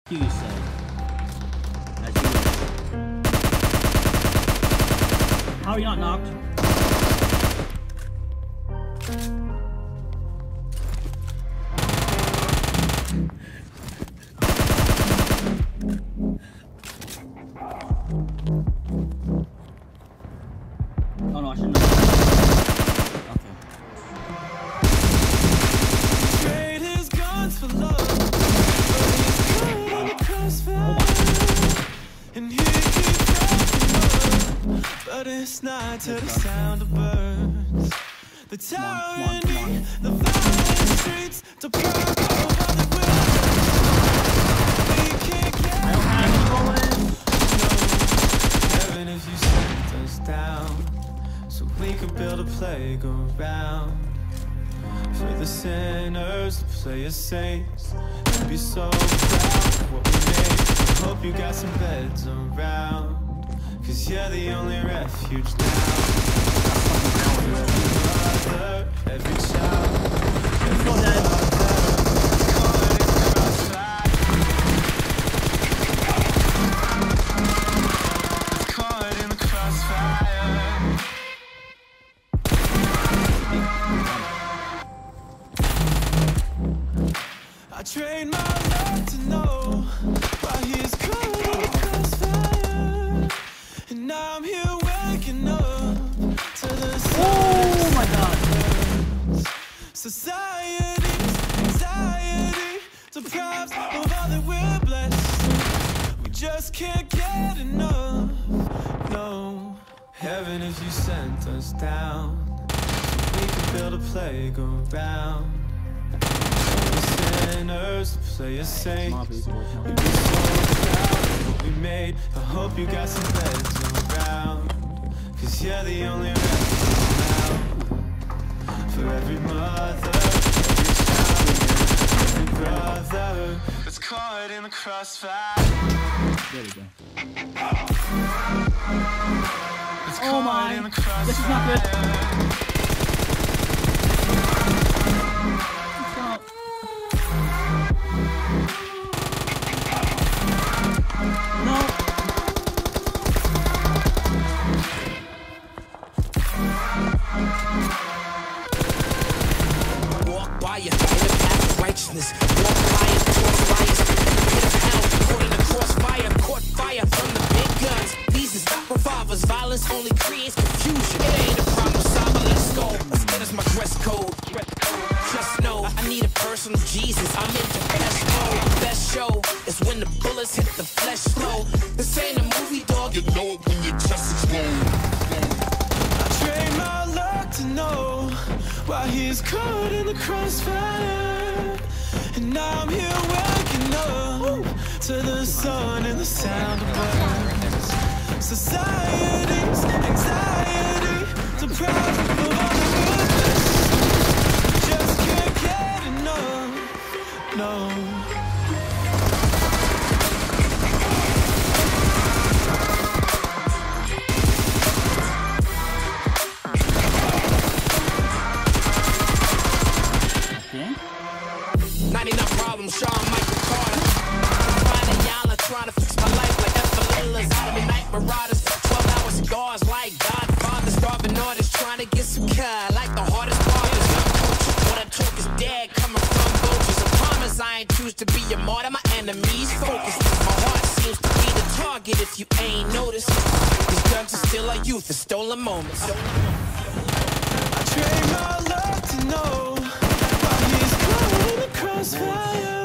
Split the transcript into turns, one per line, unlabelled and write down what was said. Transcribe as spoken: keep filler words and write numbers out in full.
you, you say. As you wish. How are you not knocked? Oh no, I shouldn't have. Okay.
Trade his guns for love, but he's caught in the crossfire. And he keeps talking up, but it's not to the sound of birds. The tyranny, the violent streets, the purple of the wilderness. We can't get
I don't have any bullets.
Heaven if you sent us down, so we could build a playground for the sinners to play as saints. To be so proud of what we made. I hope you got some beds around, cause you're the only refuge now. Mother, every child, every mother, caught in the crossfire. I trained my love to know why he's caught in the crossfire. And now I'm here waking up to the sun.
Oh my god.
Society's anxiety deprives of all that we're blessed. We just can't get enough. No. Heaven if you sent us down, so we could build a playground. Sinners to play as saints. We'd be so proud of what we made. I hope you got some beds around, cause you're the only refuge now. For every mother, every child, every brother that's caught in the crossfire.
There we go.
That's
Oh
caught
my.
in the crossfire.
This is not good. No.
Walk by you in the path of righteousness. Walk by it, towards fires. Hit a pound, caught in the crossfire. Caught fire from the big guns. These is not revolvers. Violence only creates confusion. It ain't a problem solver. Let's go. As good as my dress code. Just know I need a personal Jesus. I'm in the best mode. Best show is when the bullets hit the flesh slow. This ain't a movie, dog. You know it when you just explode.
I trained my luck to know why he's caught in the crossfire. And now I'm here waking up to the sun and the sound of birds. Society's anxiety deprives of all the goodness. Just can't get enough, no.
ninety-nine problems, Sean Michael Carter. I'm finding y'all are trying to fix my life like F-Lilas. Enemy night marauders, twelve hour cigars like Godfather. Starving artists trying to get some car like the hardest barbers. I'm coaching. What I talk is dead coming from vultures. I promise I ain't choose to be a martyr. My enemies focus. My heart seems to be the target if you ain't noticed. These guns are still our youth, the stolen moments.
I trained my luck to know why he's caught in the crossfire.